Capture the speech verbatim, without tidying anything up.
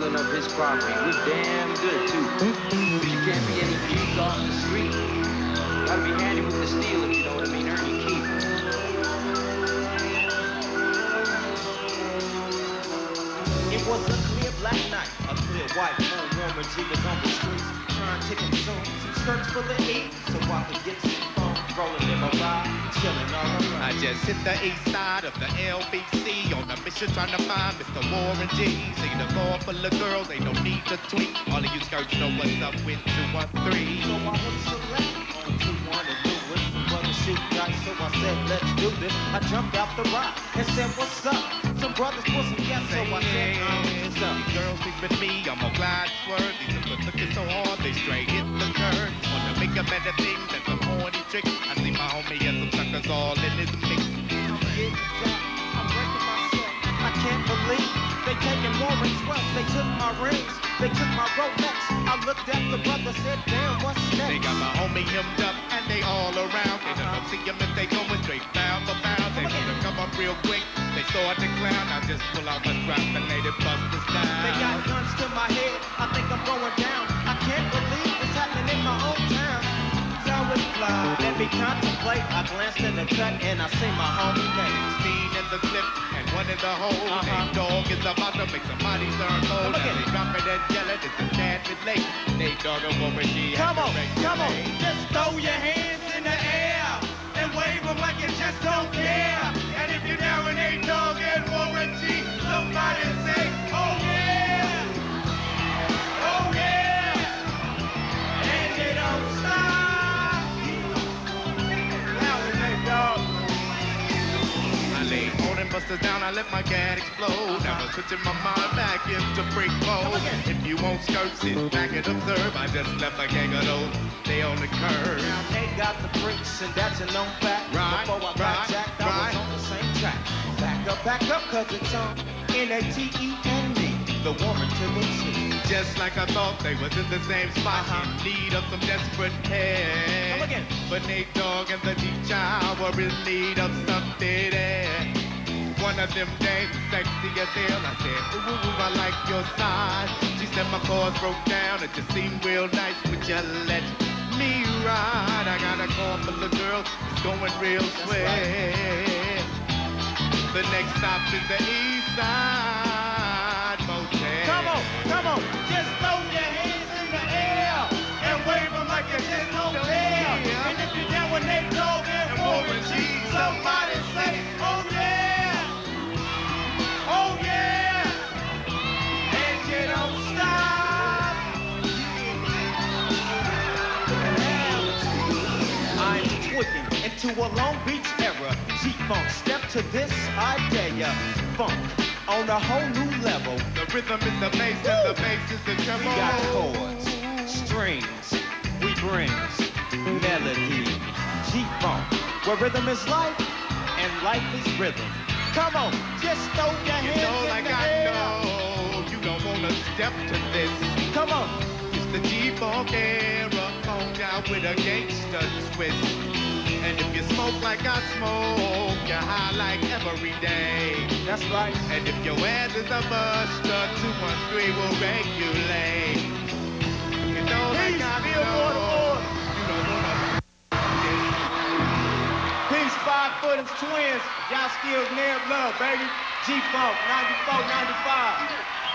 stealing of his property. We're damn good, too. But you can't be any geek off the street. Gotta be handy with the steel, if you know what I mean. Earn your keep. It was a clear black night, a clear white moon, warmer G was on the streets, trying to consume some skirts for the heat, so I could get some fun, rolling in my ride, chilling all around. I just hit the east side of the L B C on a mission trying to find Mister Warren G. See the floor full of girls, ain't no need to tweak. All of you skirts know what's up with two one three. So I would select on two one and do it. Some brothers shoot dice, so I said, let's do this. I jumped out the rock and said, what's up? Some brothers put some yes, so I said, These girls sleep with me, I'm gonna glide swerve. These are good looking so hard, they straight hit the curve. Wanna make a better thing than some horny tricks. I see my homie and some suckers all in his mix. I'm getting down, I'm breaking myself. I can't believe they taking Warren's wealth. They took my rings, they took my Rolex. I looked at the brother, said, damn, what's next? They got my homie hemmed up and they all around. They don't see him if they going straight bound for bound. They wanna come up real quick. They start to clown, I just pull out my strap and they done bust us down. They got guns to my head, I think I'm going down. I can't believe it's happening in my own town. So it fly, let me contemplate. I glanced in the cut and I see my homie name. Seen in the clip and one in the hole. Uh-huh. Nate Dogg is about to make somebody turn cold. As they drop it and yell it, it's a tad bit late. Nate Dogg and Warren G. Come on, come on, just throw your hands in the air and wave them like you just don't care. And if you're down with Nate Dogg and Warren G, somebody say, oh yeah, oh yeah, and you don't stop. Now with Nate Dogg. I laid on and busted down, I let my gat explode. Now I'm switching my mind back into break mode. If you won't skirt, sit back and observe. I just left a gang of those, they on the curb. Now they got the bricks and that's a known fact. Right, Before I got right, jacked, I right. was on the same track. Back up, back up, cause it's on N A T E N D, the woman to the T. Just like I thought they was in the same spot. Uh-huh. In need of some desperate help. Come again. But Nate Dogg and the teacher were in need of something else. One of them days, sexy as hell. I said, ooh, ooh, ooh, I like your side. She said my chords broke down. It just seemed real nice. Would you let me ride? I got a car full of girls. It's going real swell. The next stop is the East Side Motel. Come on, come on, just throw your hands in the air and wave them like you just don't care. And if you're down with Nate Dogg and Warren G, somebody say, oh yeah, oh yeah, and you don't stop. I'm tweaking into a Long Beach era. G-Funk, step to this idea. Funk on a whole new level. The rhythm is the bass and the bass is the treble. We got chords, strings, we bring melody. G-Funk, where rhythm is life and life is rhythm. Come on, just throw your You hands know, in like the I air. know, you don't wanna step to this. Come on, It's the G-Funk era, phoned out with a gangster twist. And if you smoke like I smoke, you're high like every day. that's right. And if your ass is a buster, two one three will regulate. You know, like Peace, I Billboard know, Award. you don't wanna this. Peace, five footers, twins. Y'all still near love, baby. G-Funk, ninety-four, ninety-five.